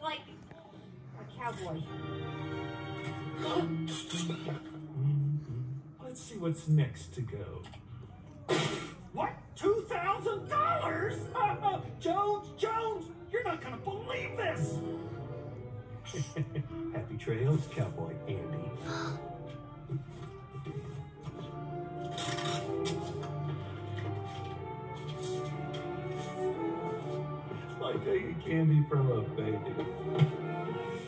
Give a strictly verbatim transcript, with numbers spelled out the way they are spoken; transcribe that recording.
like a cowboy. Let's see what's next to go. What? two thousand dollars? Jones, Jones, you're not gonna believe this. Happy trails, Cowboy Andy. Like taking candy from a baby.